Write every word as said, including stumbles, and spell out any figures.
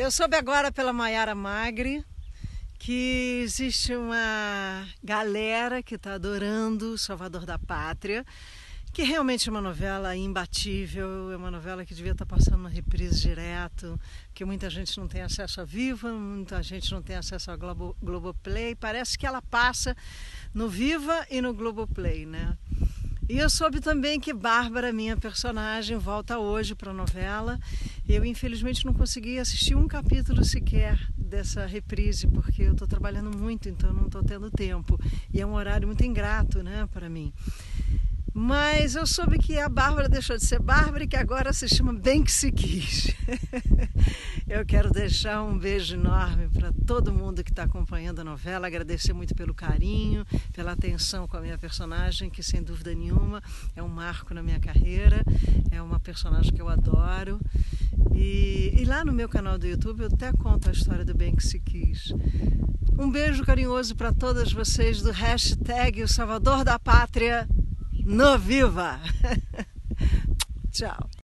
Eu soube agora pela Maiara Magri que existe uma galera que está adorando Salvador da Pátria, que realmente é uma novela imbatível, é uma novela que devia estar passando uma reprise direto, porque muita gente não tem acesso a Viva, muita gente não tem acesso ao Globo, Globoplay. Parece que ela passa no Viva e no Globoplay, né? E eu soube também que Bárbara, minha personagem, volta hoje para a novela. Eu, infelizmente, não consegui assistir um capítulo sequer dessa reprise, porque eu estou trabalhando muito, então não estou tendo tempo. E é um horário muito ingrato, né, para mim. Mas eu soube que a Bárbara deixou de ser Bárbara e que agora se chama Bem Que Se Quis. Eu quero deixar um beijo enorme para todo mundo que está acompanhando a novela, agradecer muito pelo carinho, pela atenção com a minha personagem, que sem dúvida nenhuma é um marco na minha carreira, é uma personagem que eu adoro. E, e lá no meu canal do YouTube eu até conto a história do Bem Que Se Quis. Um beijo carinhoso para todas vocês do hashtag O Salvador da Pátria no Viva! Tchau!